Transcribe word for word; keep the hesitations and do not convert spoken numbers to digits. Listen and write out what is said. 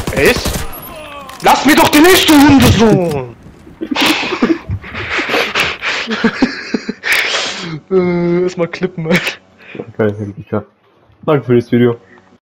Echt? Lass mir doch den nächsten Hundesohn! äh, erstmal klippen, Alter. Keine Möglichkeit. Danke für das Video.